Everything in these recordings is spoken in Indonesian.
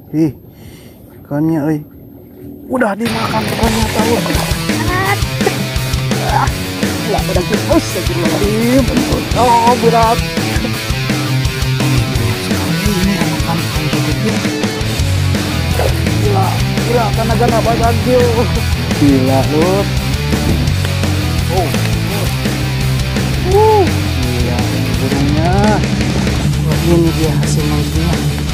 Ih, ikannya udah dimakan ternyata loh. Gila, udah kipas lagi. Oh, berat. Ini makan ikan. Gila, tenaga nabas lagi. Gila, loh. Gila, ini burungnya. Wah, ini dia hasil mancingnya.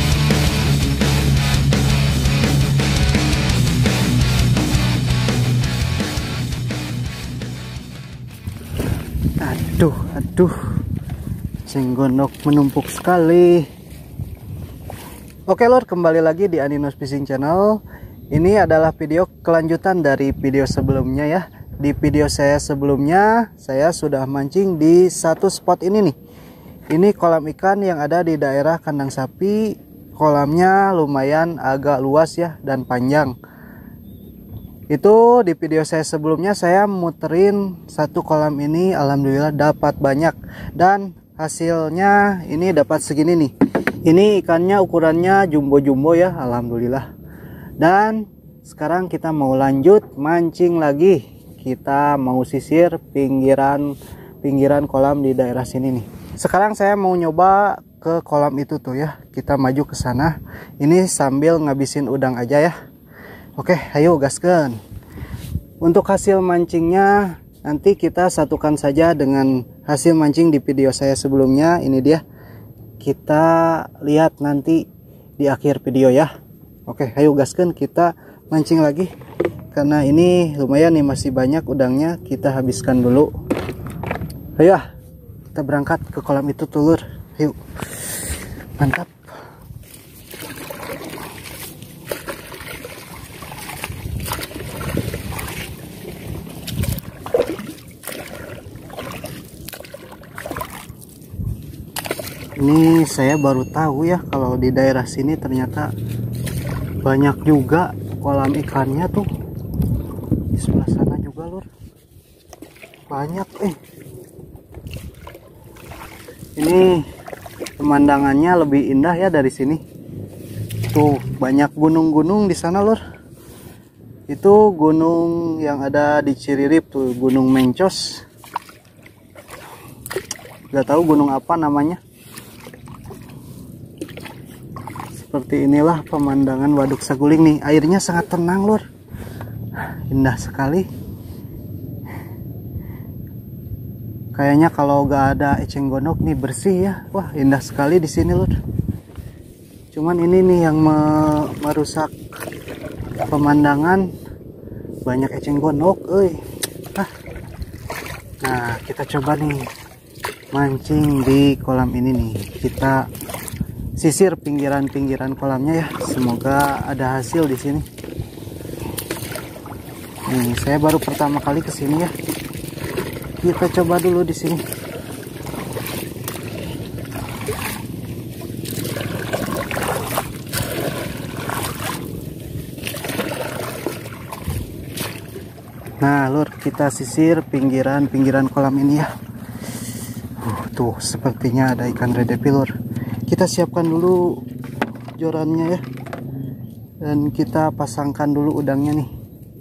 Aduh, cenggonok menumpuk sekali. Oke lor, kembali lagi di Aninus Fishing Channel. Ini adalah video kelanjutan dari video sebelumnya ya. Di video saya sebelumnya, saya sudah mancing di satu spot ini nih. Ini kolam ikan yang ada di daerah kandang sapi. Kolamnya lumayan agak luas ya dan panjang. Itu di video saya sebelumnya saya muterin satu kolam ini, alhamdulillah dapat banyak dan hasilnya ini dapat segini nih. Ini ikannya ukurannya jumbo-jumbo ya, alhamdulillah. Dan sekarang kita mau lanjut mancing lagi. Kita mau sisir pinggiran kolam di daerah sini nih. Sekarang saya mau nyoba ke kolam itu tuh ya. Kita maju ke sana. Ini sambil ngabisin udang aja ya. Oke, ayo gaskan. Untuk hasil mancingnya nanti kita satukan saja dengan hasil mancing di video saya sebelumnya. Ini dia. Kita lihat nanti di akhir video ya. Oke, ayo gaskan, kita mancing lagi. Karena ini lumayan nih, masih banyak udangnya, kita habiskan dulu. Ayo, kita berangkat ke kolam itu telur. Yuk, mantap. Ini saya baru tahu ya kalau di daerah sini ternyata banyak juga kolam ikannya tuh. Di sebelah sana juga lur, banyak. Ini pemandangannya lebih indah ya dari sini. Tuh banyak gunung-gunung di sana lur. Itu gunung yang ada di Ciririp tuh, Gunung Mencos. Gak tahu gunung apa namanya. Seperti inilah pemandangan Waduk Saguling nih. Airnya sangat tenang lur, indah sekali. Kayaknya kalau gak ada eceng gondok nih bersih ya. Wah, indah sekali di sini lur. Cuman ini nih yang merusak pemandangan, banyak eceng gondok. Nah, kita coba nih mancing di kolam ini nih. Kita sisir pinggiran kolamnya ya. Semoga ada hasil di sini. Nih, saya baru pertama kali ke sini ya. Kita coba dulu di sini. Nah, lur, kita sisir pinggiran kolam ini ya. Tuh, sepertinya ada ikan redepi lur. Kita siapkan dulu jorannya ya. Dan kita pasangkan dulu udangnya nih.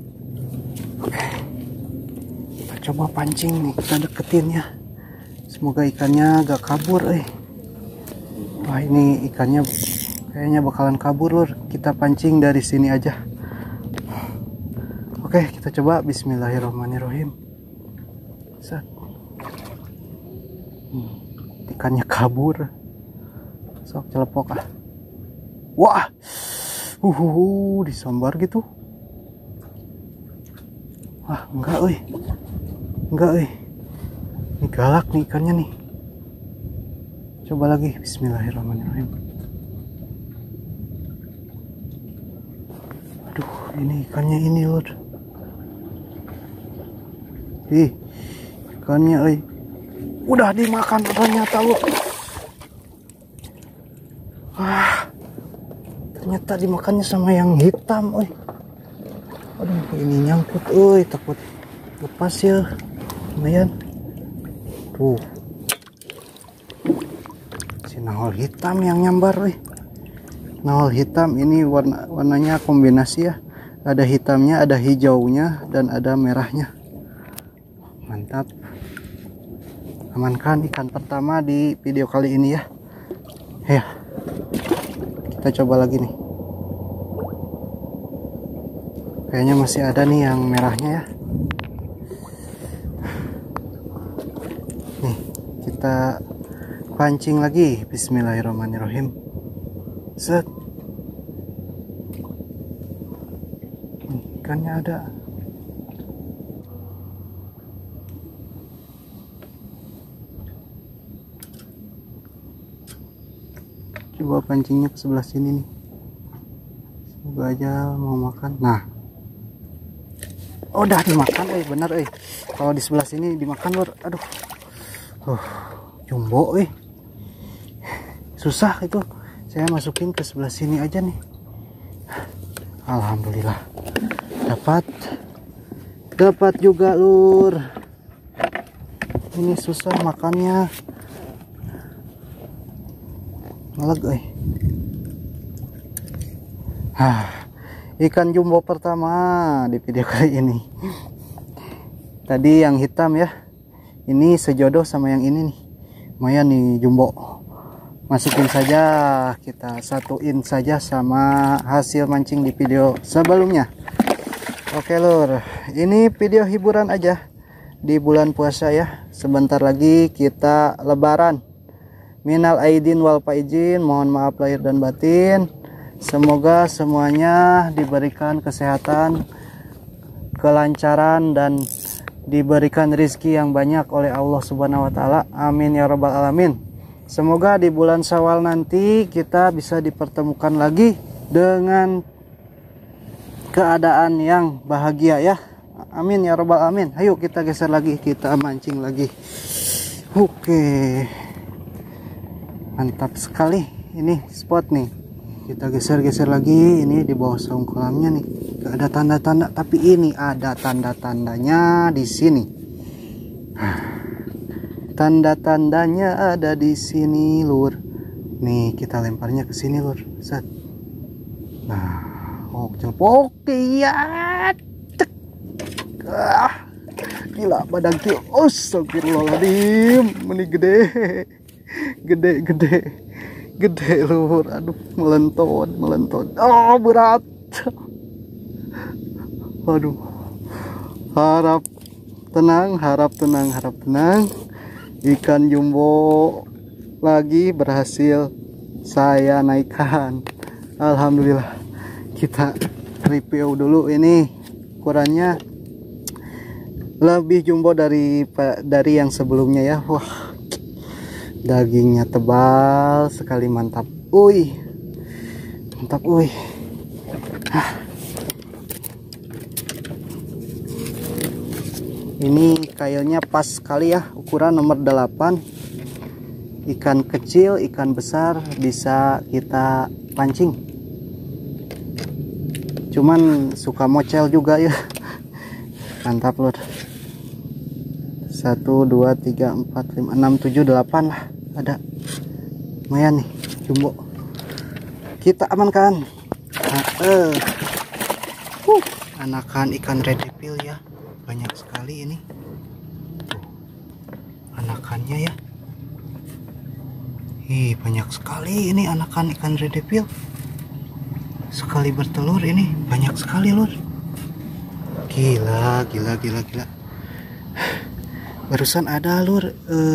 Coba pancing nih, kita deketin ya. Semoga ikannya gak kabur. Wah, ini ikannya kayaknya bakalan kabur lur. Kita pancing dari sini aja. Oke, kita coba. Bismillahirrahmanirrahim. Set. Ikannya kabur. Sok celepok ah. Wah, disambar gitu. Wah, enggak ini galak nih ikannya nih. Coba lagi. Bismillahirrahmanirrahim. Aduh, ini ikannya ini lur. Ikannya udah dimakan ternyata lur. Wah, ternyata dimakannya sama yang hitam. Aduh, ini nyangkut. Takut lepas ya. Lumayan tuh, si nahol hitam yang nyambar. nol hitam. Ini warnanya kombinasi ya, ada hitamnya, ada hijaunya, dan ada merahnya. Mantap. Amankan ikan pertama di video kali ini ya. Ya, kita coba lagi nih. Kayaknya masih ada nih yang merahnya ya. Nih, kita pancing lagi. Bismillahirrahmanirrahim. Set. Ikannya ada. Coba pancingnya ke sebelah sini nih. Semoga aja mau makan. Nah, udah dimakan, bener, kalau di sebelah sini dimakan lur. Aduh, jumbo, susah itu. Saya masukin ke sebelah sini aja nih. Alhamdulillah, dapat juga lur. Ini susah makannya. Ngeleg, ikan jumbo pertama di video kali ini. Tadi yang hitam ya, ini sejodoh sama yang ini nih. Lumayan nih jumbo. Masukin saja, kita satuin saja sama hasil mancing di video sebelumnya. Oke lur, ini video hiburan aja di bulan puasa ya. Sebentar lagi kita lebaran. Minal aidin wal faizin, mohon maaf lahir dan batin. Semoga semuanya diberikan kesehatan, kelancaran, dan diberikan rezeki yang banyak oleh Allah Subhanahu wa Ta'ala. Amin ya Rabbal 'Alamin. Semoga di bulan Syawal nanti kita bisa dipertemukan lagi dengan keadaan yang bahagia ya. Amin ya Rabbal 'Alamin. Ayo kita geser lagi, kita mancing lagi. Oke. Mantap sekali ini spot nih. Kita geser-geser lagi. Ini di bawah saung kolamnya nih. Gak ada tanda-tanda, tapi ini ada tanda-tandanya di sini. Tanda-tandanya ada di sini lur. Nih kita lemparnya ke sini lur. Set. Nah, celpok ya. Gila badan ki. Astagfirullahaladzim. Ini gede lur. Aduh, melentot. Oh, berat. Waduh. Harap tenang. Ikan jumbo lagi berhasil saya naikkan. Alhamdulillah. Kita review dulu ini. Ukurannya lebih jumbo dari yang sebelumnya ya. Wah, dagingnya tebal sekali, mantap. Mantap. Ini kailnya pas sekali ya, ukuran nomor 8. Ikan kecil, ikan besar bisa kita pancing. Cuman suka mocel juga ya. Mantap lur. 1 2 3 4 5 6 7 8 lah ada. Lumayan nih jumbo. Kita amankan. Anakan ikan redfill ya. Banyak sekali ini. Tuh, anakannya ya. Banyak sekali ini anakan ikan redfill. Sekali bertelur ini banyak sekali lur. Gila. Barusan ada lur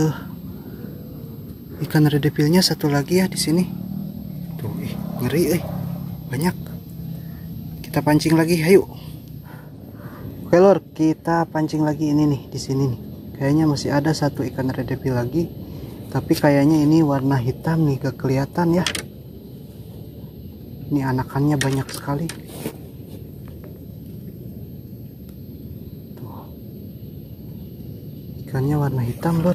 ikan redfillnya satu lagi ya di sini. Tuh, ngeri banyak. Kita pancing lagi, ayo. Oke lur, kita pancing lagi ini nih di sini nih. Kayaknya masih ada satu ikan redfill lagi, tapi kayaknya ini warna hitam nih, gak kelihatan ya. Ini anakannya banyak sekali. Tuh. Ikannya warna hitam lur.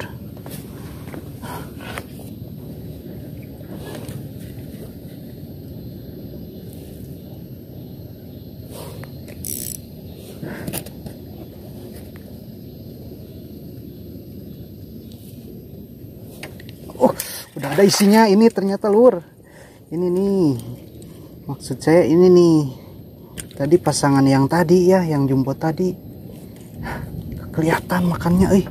Udah ada isinya ini ternyata lur. Ini nih Maksud saya ini nih, tadi pasangan yang tadi ya, yang jumbo tadi kelihatan makannya,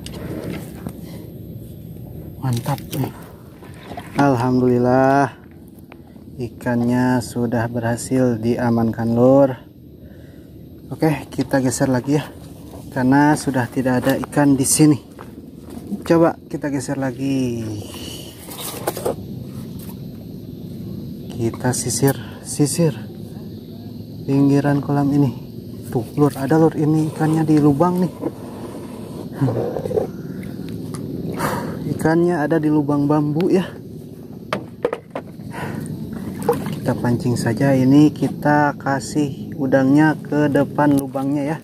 mantap. Alhamdulillah ikannya sudah berhasil diamankan lur. Oke, kita geser lagi ya, karena sudah tidak ada ikan di sini. Coba kita geser lagi, kita sisir pinggiran kolam ini. Tuh lur, ada lur, ini ikannya di lubang nih. Ikannya ada di lubang bambu ya. Kita pancing saja, ini kita kasih udangnya ke depan lubangnya ya.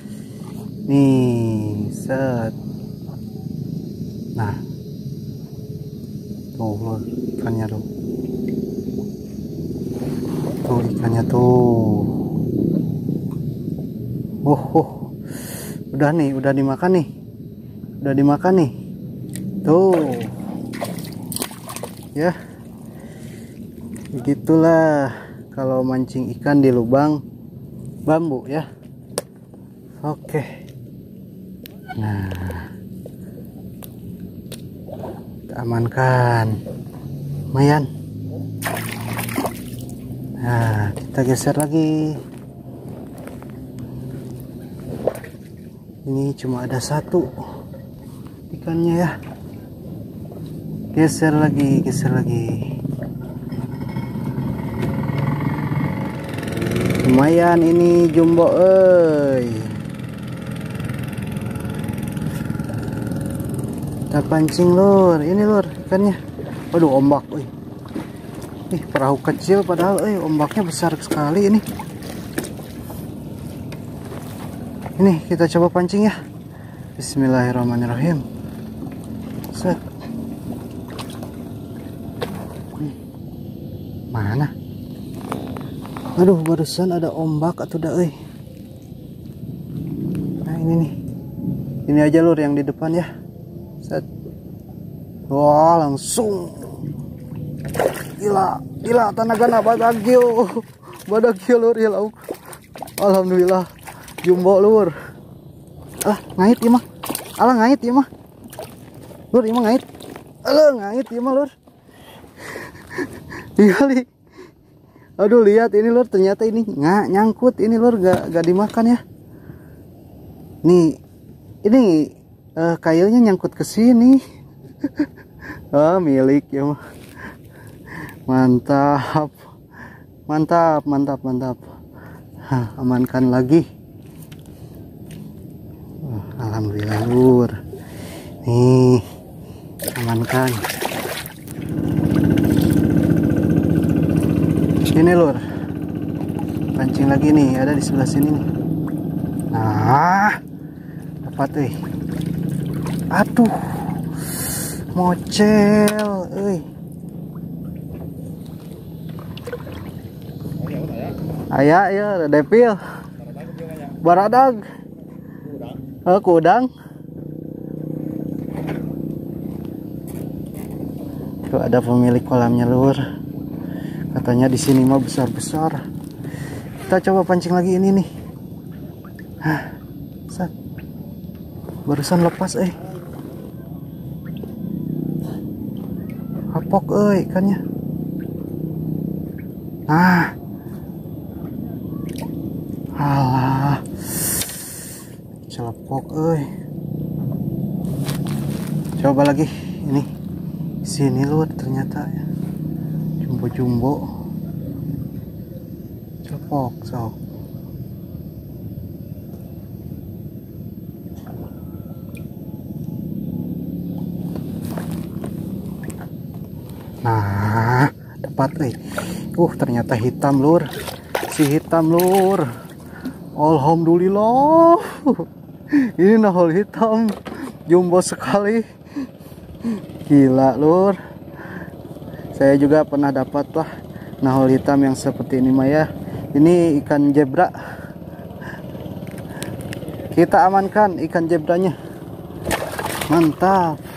Nih, set. Nah, tuh lur, ikannya tuh. Tuh ikannya tuh. Udah nih, udah dimakan nih. Tuh. Ya. Begitulah kalau mancing ikan di lubang bambu ya. Oke. Nah, kita amankan. Lumayan. Nah, kita geser lagi. Ini cuma ada satu ikannya ya. Geser lagi. Lumayan ini jumbo, kita pancing lur, ini lur ikannya. Waduh, ombak, ih, perahu kecil padahal, ombaknya besar sekali ini. Ini kita coba pancing ya. Bismillahirrahmanirrahim. Set. Mana? Aduh, barusan ada ombak atau dah, Nah, ini nih. Ini aja lur yang di depan ya. Set. Wah, langsung. Gila, tanagana badagyo lur ya lauk. Alhamdulillah. Jumbo lur. Ngait ya mah. Ngait ya mah. Lur, ya mah ngait. Ngait ya mah lur. Kali. Aduh, lihat ini lur, ternyata ini nggak nyangkut ini lur, gak dimakan ya. Nih, ini kailnya nyangkut ke sini. Milik ya mah. Mantap. Amankan lagi. Alhamdulillah lur. Nih, amankan. Ini lur, pancing lagi nih, ada di sebelah sini nih. Nah, dapat aduh, mocel ayah ya, depil baradag kudang. Tuh ada pemilik kolamnya lur. Katanya di sini mah besar-besar. Kita coba pancing lagi ini nih. Set. Barusan lepas Hapok ikannya. Nah. Alah. Celepok Coba lagi ini. Sini lur ternyata ya. Jumbo cepok sok. Nah, dapat ternyata hitam lur, si hitam lur. Alhamdulillah. Ini nahol hitam jumbo sekali, gila lur. Saya juga pernah dapat lah nahol hitam yang seperti ini Maya. Ini ikan zebra. Kita amankan ikan zebranya. Mantap.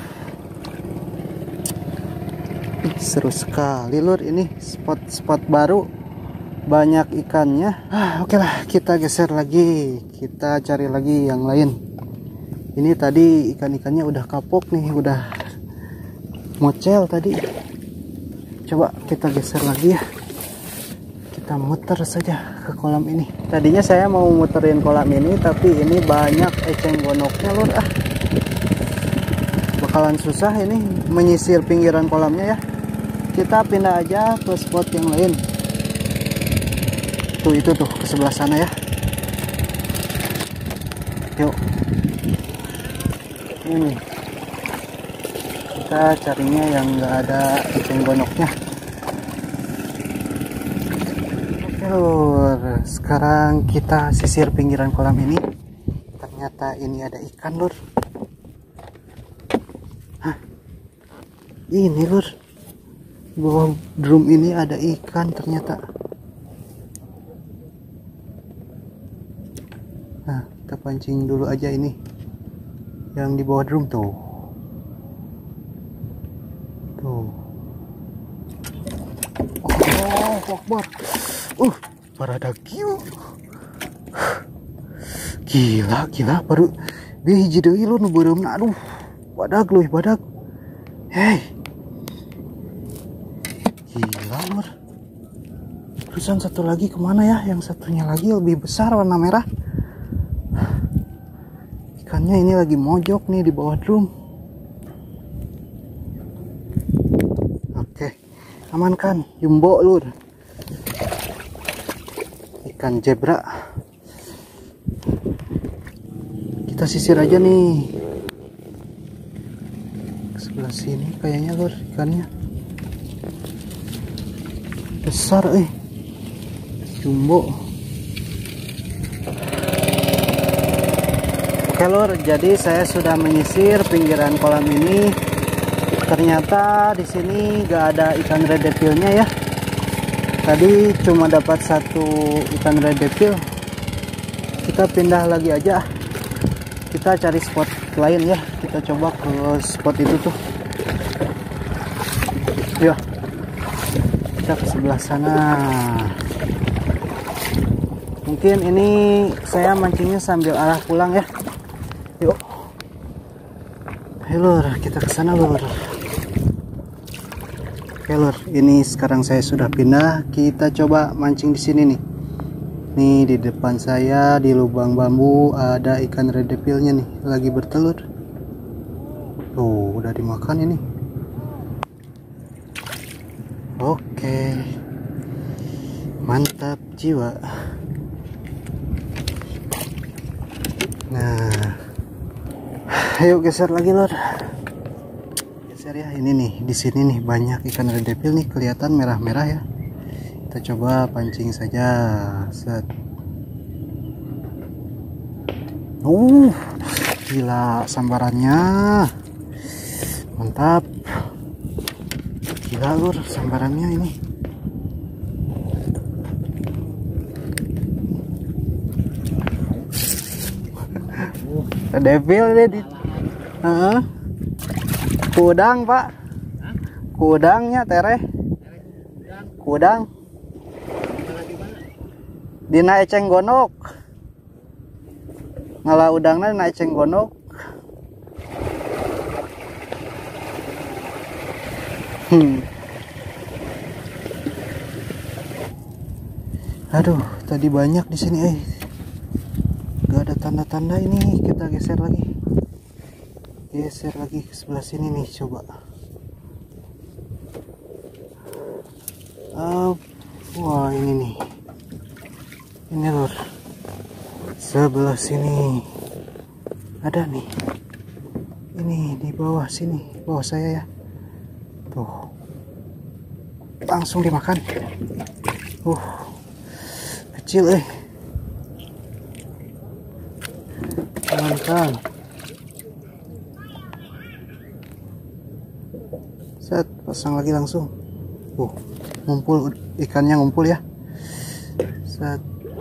Seru sekali lur, ini spot baru banyak ikannya. Oke lah, kita geser lagi, kita cari lagi yang lain. Ini tadi ikan-ikannya udah kapok nih, udah mocel tadi. Coba kita geser lagi ya, kita muter saja ke kolam ini. Tadinya saya mau muterin kolam ini, tapi ini banyak eceng gondoknya lur. Bakalan susah ini menyisir pinggiran kolamnya ya. Kita pindah aja ke spot yang lain. Tuh, itu tuh ke sebelah sana ya. Yuk, ini kita carinya yang enggak ada eceng gondoknya. Oke lur, sekarang kita sisir pinggiran kolam ini. Ternyata ini ada ikan lur. Ini lur, di bawah drum ini ada ikan ternyata. Nah, kita pancing dulu aja ini yang di bawah drum tuh. Tuh. Oh, Akbar. Baradagio. Gila, baru biji deui lu nu beureumna. Aduh, badag leuwih badag. Hei. Gila lur. Terusan satu lagi kemana ya? Yang satunya lagi lebih besar, warna merah. Ikannya ini lagi mojok nih di bawah drum. Oke, amankan, jumbo lur. Ikan zebra. Kita sisir aja nih. Ke sebelah sini kayaknya lur ikannya. Besar jumbo. Oke lur, jadi saya sudah menyisir pinggiran kolam ini. Ternyata di sini gak ada ikan red devil-nya ya. Tadi cuma dapat satu ikan red devil. Kita pindah lagi aja. Kita cari spot lain ya. Kita coba ke spot itu tuh. Yuk, kita ke sebelah sana. Mungkin ini saya mancingnya sambil arah pulang ya. Yuk, ayo lur, kita ke sana lur. Oke lur, ini sekarang saya sudah pindah. Kita coba mancing di sini nih. Nih di depan saya di lubang bambu ada ikan red devil-nya nih, lagi bertelur. Tuh, udah dimakan ini. Oke, mantap jiwa. Nah, ayo geser lagi lor. Geser ya, ini nih di sini nih banyak ikan red devil nih, kelihatan merah-merah ya. Kita coba pancing saja. Set. Gila sambarannya, mantap. Gila lur sambarannya ini. Devil deh di kudang pak, kudangnya tereh, kudang dina eceng gondok, ngalah udangnya dina eceng gondok. Aduh, tadi banyak di sini gak ada tanda-tanda ini. Kita geser lagi ke sebelah sini nih, coba. Wah ini nih, ini lor, sebelah sini ada nih, ini di bawah sini, bawah saya ya. Tuh, langsung dimakan. Kecil teman-teman. Set, pasang lagi langsung. Ngumpul, ikannya ngumpul ya. Set.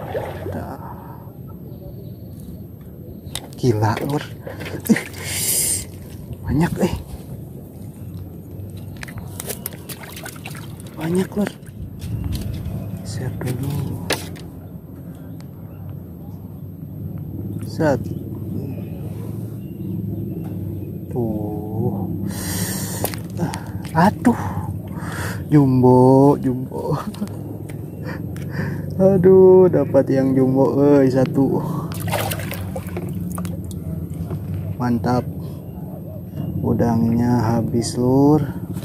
Gila lur. Banyak banyak lur. Ser lihat dulu. Set. Tuh. Aduh. Jumbo. Aduh, dapat yang jumbo satu. Mantap. Udangnya habis, lur.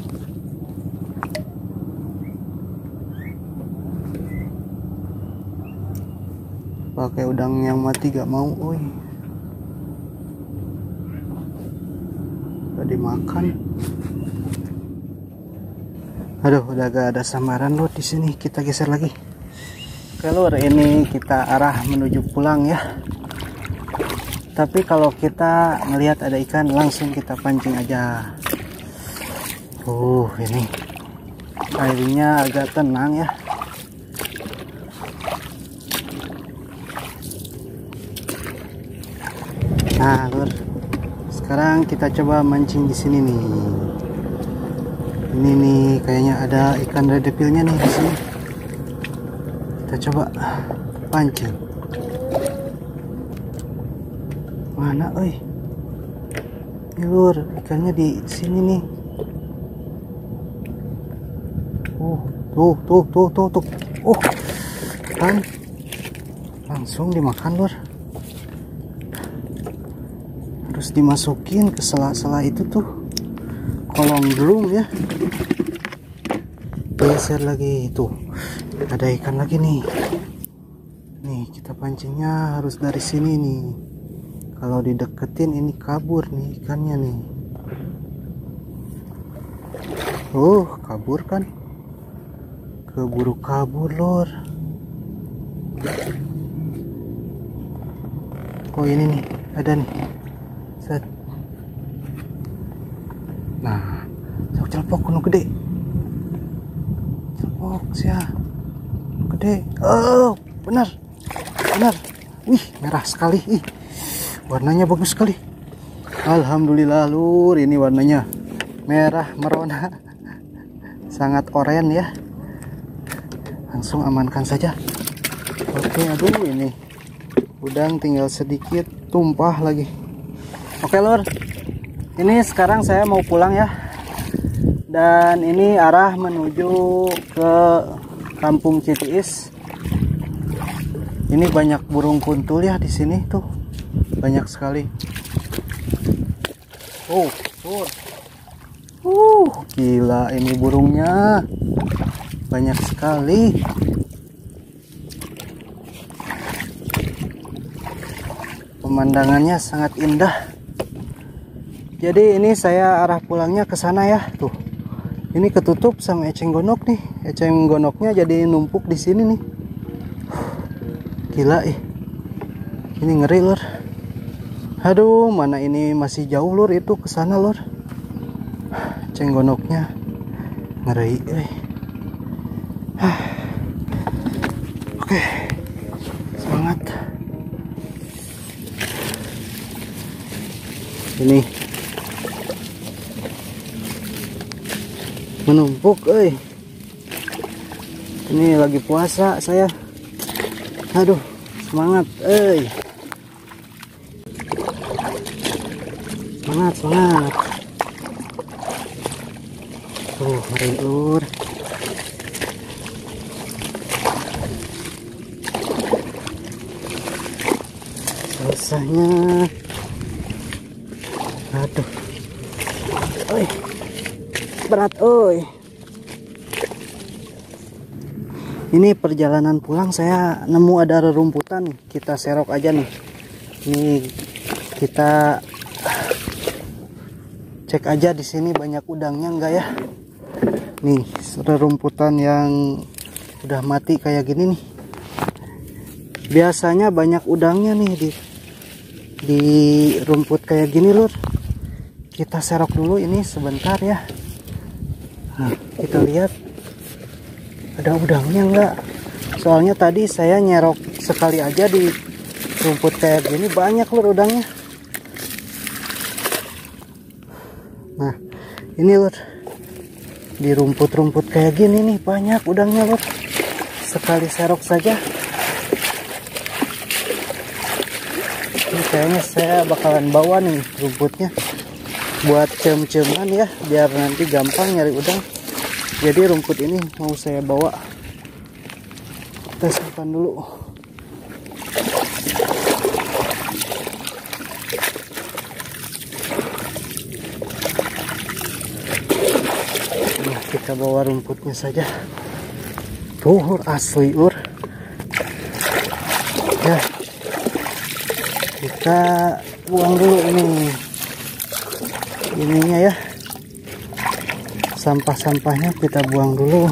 Pakai udang yang mati gak mau, oi. Udah dimakan. Aduh, udah gak ada samaran, lur. Di sini kita geser lagi. Oke, lur, ini kita arah menuju pulang ya. Tapi kalau kita ngelihat ada ikan, langsung kita pancing aja. Ini airnya agak tenang ya. Nah, lur, sekarang kita coba mancing di sini nih. Ini nih kayaknya ada ikan red devil-nya nih di sini. Kita coba pancing. Mana, oi? Ini, lur, ikannya di sini nih. Tuh. Kan langsung dimakan, lur. Harus dimasukin ke sela-sela itu tuh, kolong drum ya. Geser lagi, tuh ada ikan lagi nih. Nih kita pancingnya harus dari sini nih. Kalau dideketin ini kabur nih ikannya nih. Kabur kan? Keburu kabur, lur. Ini nih, ada nih. Set. Nah, celpok kuno gede. Celpok sia. Gede. Oh, benar. Wih, merah sekali. Warnanya bagus sekali. Alhamdulillah, lur, ini warnanya merah merona. Sangat oranye ya. Langsung amankan saja. Oke, aduh, ini udang tinggal sedikit tumpah lagi. Oke, lur, ini sekarang saya mau pulang ya. Dan ini arah menuju ke Kampung Citiis. Ini banyak burung kuntul ya di sini tuh. Banyak sekali. Lur. Gila ini burungnya. Banyak sekali. Pemandangannya sangat indah. Jadi ini saya arah pulangnya ke sana ya. Tuh. Ini ketutup sama eceng gondok nih. Eceng gondoknya jadi numpuk di sini nih. Gila Ini ngeri, lur. Aduh, mana ini masih jauh, lur, itu ke sana, lur. Eceng gondoknya ngeri. Oke. Semangat. Ini menumpuk, ini lagi puasa saya. Aduh, semangat, semangat. Mari, lur. Selesainya. Aduh. Berat, Ini perjalanan pulang saya nemu ada rerumputan. Kita serok aja nih. Ini kita cek aja di sini banyak udangnya enggak ya. Nih, rerumputan yang udah mati kayak gini nih. Biasanya banyak udangnya nih di rumput kayak gini, lur. Kita serok dulu ini sebentar ya. Nah, kita lihat ada udangnya enggak. Soalnya tadi saya nyerok sekali aja di rumput kayak gini, banyak, lur, udangnya. Nah, ini, lur, di rumput-rumput kayak gini nih banyak udangnya, lur. sekali serok saja. Ini kayaknya saya bakalan bawa nih rumputnya buat cem-ceman ya, biar nanti gampang nyari udang. Jadi rumput ini mau saya bawa, kita simpan dulu. Nah, kita bawa rumputnya saja. Tuh asli ya, kita buang dulu ininya ya, sampah-sampahnya kita buang dulu.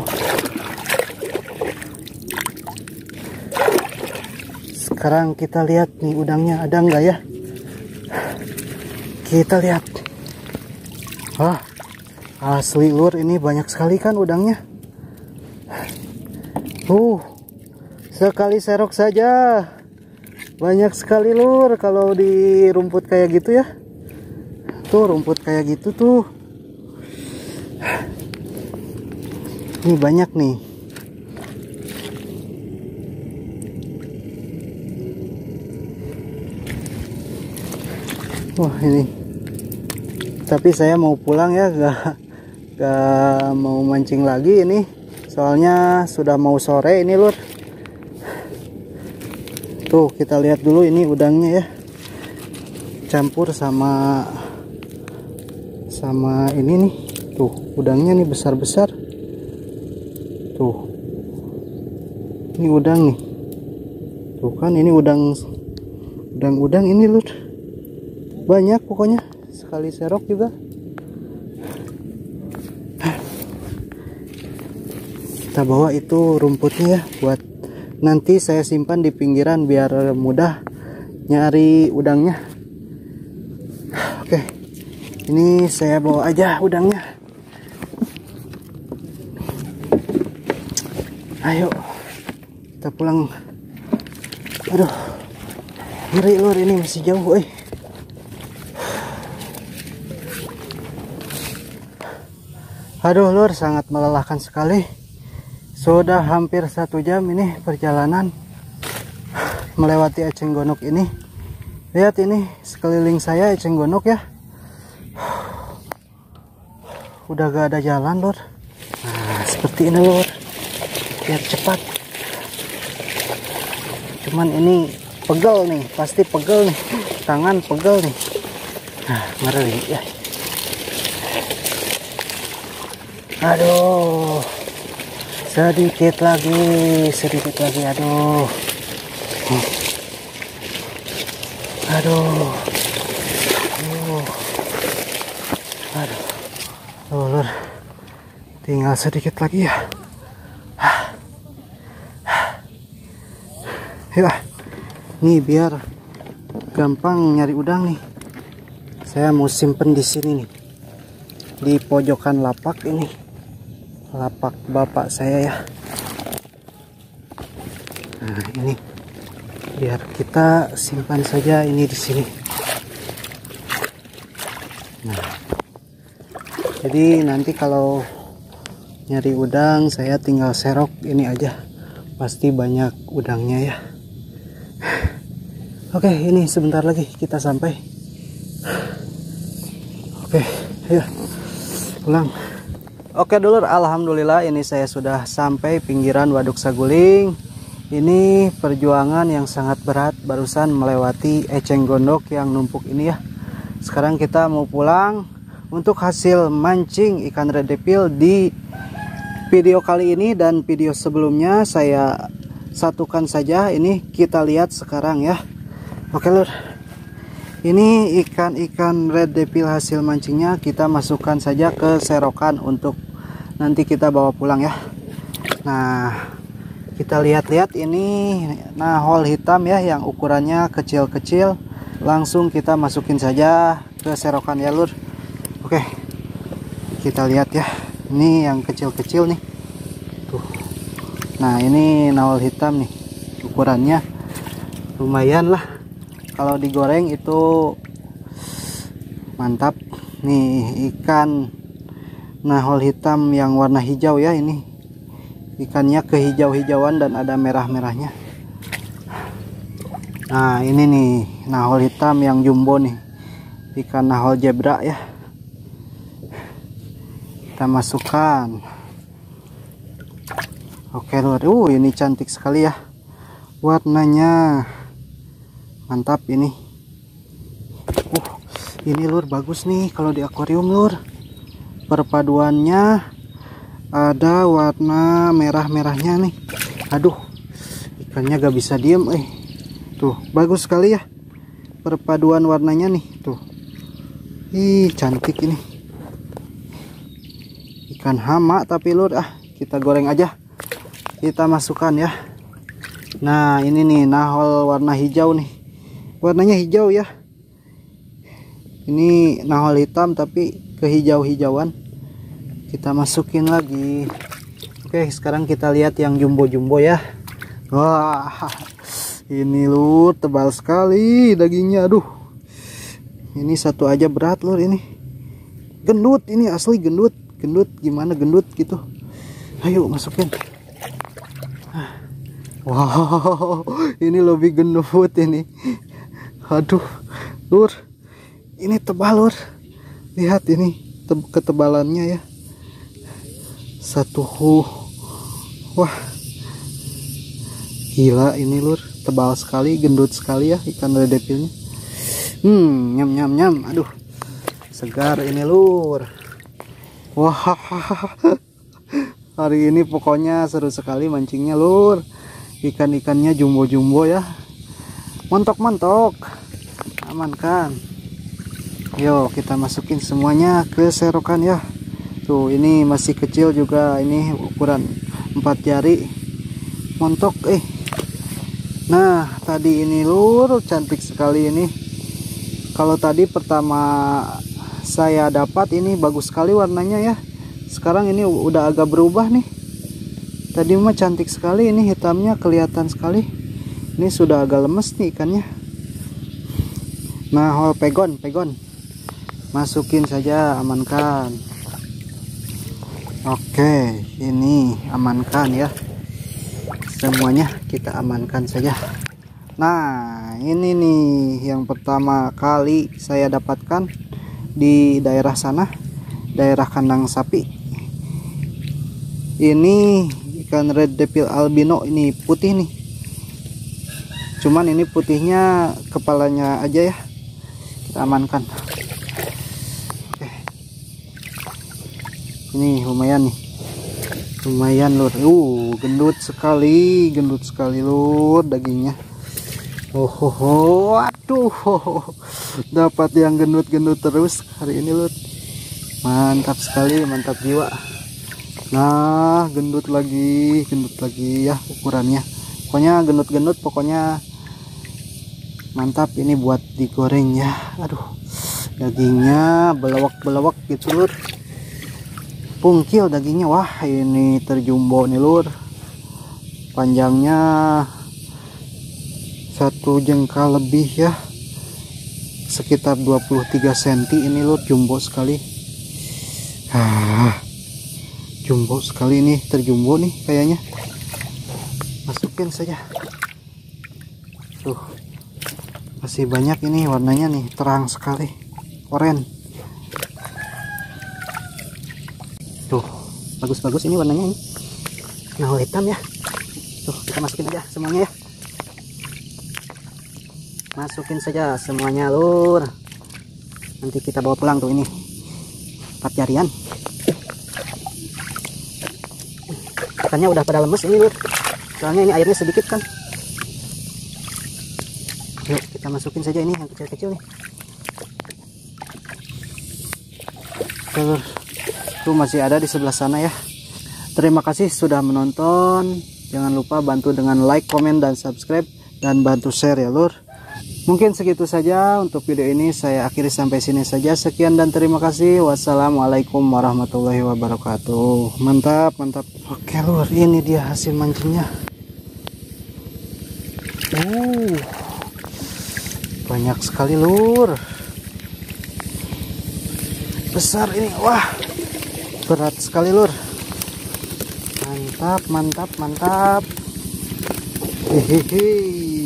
Sekarang kita lihat nih udangnya ada nggak ya, kita lihat. Asli lur, ini banyak sekali kan udangnya. Sekali serok saja banyak sekali lur kalau di rumput kayak gitu ya. Tuh rumput kayak gitu tuh. Ini banyak nih. Wah ini. Tapi saya mau pulang ya, gak mau mancing lagi ini. Soalnya sudah mau sore ini lur. Tuh kita lihat dulu ini udangnya ya, campur sama ini nih. Tuh udangnya nih besar-besar. Tuh ini udang nih. Tuh kan ini udang ini lur. Banyak pokoknya, sekali serok juga. Kita bawa itu rumputnya ya, buat nanti saya simpan di pinggiran biar mudah nyari udangnya. Oke, ini saya bawa aja udangnya. Ayo kita pulang. Aduh, ngeri lur, ini masih jauh. Aduh lur, sangat melelahkan sekali. Sudah hampir 1 jam ini perjalanan melewati eceng gondok ini. Lihat ini sekeliling saya eceng gondok ya. Udah gak ada jalan lur. Nah seperti ini lur, biar cepat. Cuman ini pegel nih, pasti pegel nih, tangan pegel nih. Nah ngeri ya. Aduh, sedikit lagi, aduh. Aduh. Lur, tinggal sedikit lagi ya. Ya, nih biar gampang nyari udang nih. Saya mau simpen di sini nih, di pojokan lapak ini, lapak bapak saya ya. Nah ini biar kita simpan saja ini di sini. Nah, jadi nanti kalau nyari udang saya tinggal serok ini aja, pasti banyak udangnya ya. Oke, ini sebentar lagi kita sampai. Oke, ayo pulang. Oke dulur, alhamdulillah ini saya sudah sampai pinggiran Waduk Saguling. Ini perjuangan yang sangat berat, barusan melewati eceng gondok yang numpuk ini ya. Sekarang kita mau pulang. Untuk hasil mancing ikan red devil di video kali ini dan video sebelumnya saya satukan saja. Ini kita lihat sekarang ya. Oke lur, ini ikan-ikan red devil hasil mancingnya kita masukkan saja ke serokan untuk nanti kita bawa pulang ya. Nah kita lihat-lihat ini nahol hitam ya, yang ukurannya kecil-kecil. Langsung kita masukin saja ke serokan ya lur. Oke, kita lihat ya, ini yang kecil-kecil nih tuh. Nah ini nahol hitam nih, ukurannya lumayan lah, kalau digoreng itu mantap. Nih ikan nahol hitam yang warna hijau ya, ini Ikannya kehijau-hijauan dan ada merah-merahnya. Nah ini nih nahol hitam yang jumbo nih, ikan nahol zebra ya. Kita masukkan. Oke lur, ini cantik sekali ya warnanya, mantap ini. Ini lur bagus nih kalau di akuarium lur, perpaduannya ada warna merah-merahnya nih. Aduh, ikannya gak bisa diem tuh, bagus sekali ya perpaduan warnanya nih tuh. Ih cantik ini, ikan hama tapi lur, kita goreng aja, kita masukkan ya. Nah ini nih nahol warna hijau nih, warnanya hijau ya. Ini nahol hitam tapi kehijau-hijauan. Kita masukin lagi. Oke, sekarang kita lihat yang jumbo-jumbo ya. Wah, ini lur tebal sekali dagingnya. Aduh, ini satu aja berat lur ini. Gendut ini, asli gendut. Gendut gimana gendut gitu. Ayo masukin. Wow, ini lebih gendut ini. Aduh, lur, ini tebal lur. Lihat ini ketebalannya ya. Satu wah gila ini lur, tebal sekali, gendut sekali ya ikan red devil-nya. Nyam nyam nyam, aduh segar ini lur. Wah hari ini pokoknya seru sekali mancingnya lur, ikan-ikannya jumbo-jumbo ya, montok-montok, amankan. Yo kita masukin semuanya ke serokan ya. Tuh ini masih kecil juga, ini ukuran 4 jari, montok Nah tadi ini lur cantik sekali ini. Kalau tadi pertama saya dapat ini bagus sekali warnanya ya, sekarang ini udah agak berubah nih. Tadi mah cantik sekali, ini hitamnya kelihatan sekali, ini sudah agak lemes nih ikannya. Nah pegon masukin saja, amankan. Oke, ini amankan ya. Semuanya kita amankan saja. Nah, ini nih yang pertama kali saya dapatkan di daerah sana, daerah kandang sapi. Ini ikan red devil albino, ini putih nih. Cuman ini putihnya kepalanya aja ya. Kita amankan. Ini lumayan nih, lumayan lur. Gendut sekali lur dagingnya. Waduh, dapat yang gendut-gendut terus hari ini lur. Mantap sekali, mantap jiwa. Nah gendut lagi ya ukurannya. Pokoknya gendut-gendut, pokoknya mantap ini buat digoreng ya. Aduh, dagingnya belewak-belewak gitu lur. Pungkil dagingnya. Wah ini terjumbo nih lur, panjangnya 1 jengkal lebih ya, sekitar 23 cm ini lur, jumbo sekali. Jumbo sekali nih, terjumbo nih kayaknya. Masukin saja. Tuh masih banyak ini, warnanya nih terang sekali, oranye. Tuh bagus-bagus ini warnanya ini, nahol hitam ya. Tuh kita masukin aja semuanya ya, masukin saja semuanya lur. Nanti kita bawa pulang tuh, ini 4 jarian. Ikannya udah pada lemes ini lur, soalnya ini airnya sedikit kan. Yuk kita masukin saja ini yang kecil-kecil nih. Lur, tuh masih ada di sebelah sana ya. Terima kasih sudah menonton. Jangan lupa bantu dengan like, komen, dan subscribe, dan bantu share ya lur. Mungkin segitu saja untuk video ini, saya akhiri sampai sini saja. Sekian dan terima kasih. Wassalamualaikum warahmatullahi wabarakatuh. Mantap mantap. Oke lur, ini dia hasil mancingnya. Banyak sekali lur, besar ini. Wah berat sekali lur, mantap. mantap mantap mantap. Hehehe.